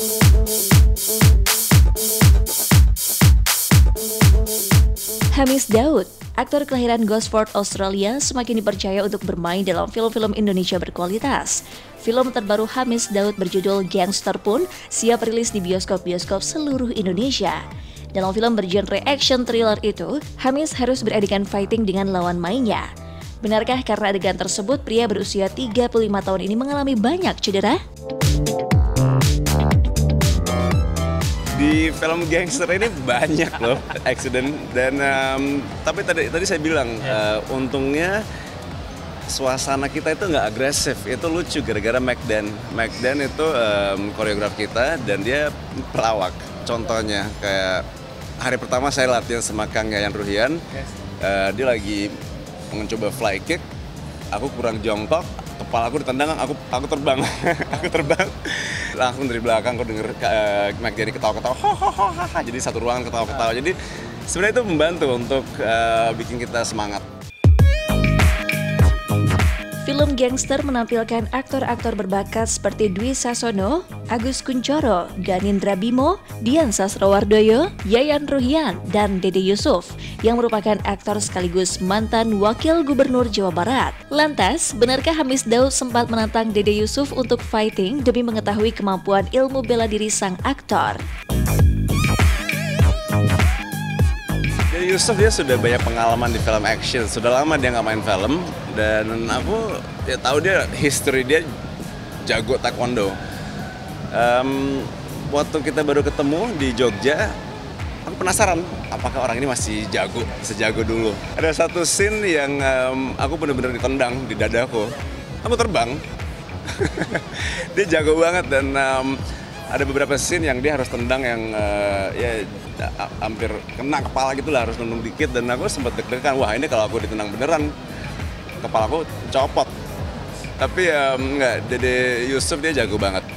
Hamis Daud, aktor kelahiran Gosford, Australia, semakin dipercaya untuk bermain dalam film-film Indonesia berkualitas. Film terbaru Hamis Daud berjudul Gangster pun siap rilis di bioskop-bioskop seluruh Indonesia. Dalam film bergenre action thriller itu, Hamis harus beradegan fighting dengan lawan mainnya. Benarkah karena adegan tersebut pria berusia 35 tahun ini mengalami banyak cedera? Di film gangster ini banyak loh accident dan tapi tadi saya bilang untungnya suasana kita itu nggak agresif, itu lucu gara-gara Macdan itu koreograf kita dan dia pelawak. Contohnya kayak hari pertama saya latihan sama Kang Yayan Ruhian, dia lagi mencoba fly kick, aku kurang jongkok, kepala aku ditendang, aku terbang, aku terbang. Langsung dari belakang aku denger Macdan ketawa-ketawa, hahaha, jadi satu ruangan ketawa-ketawa. Jadi sebenarnya itu membantu untuk bikin kita semangat. Film gangster menampilkan aktor-aktor berbakat seperti Dwi Sasono, Agus Kuncoro, Ganindra Bimo, Dian Sastrowardoyo, Yayan Ruhian, dan Dede Yusuf yang merupakan aktor sekaligus mantan Wakil Gubernur Jawa Barat. Lantas, benarkah Hamis Daud sempat menantang Dede Yusuf untuk fighting demi mengetahui kemampuan ilmu bela diri sang aktor? Dede Yusuf dia sudah banyak pengalaman di film action, sudah lama dia nggak main film dan aku ya tahu dia history dia jago taekwondo. Waktu kita baru ketemu di Jogja, aku penasaran apakah orang ini masih jago sejago dulu. Ada satu scene yang aku benar-benar ditendang di dadaku, aku terbang. Dia jago banget dan ada beberapa scene yang dia harus tendang yang ya hampir kena kepala gitu lah, harus nunduk dikit dan aku sempat deg-degan, wah ini kalau aku ditendang beneran kepala aku copot. Tapi enggak, Dede Yusuf dia jago banget.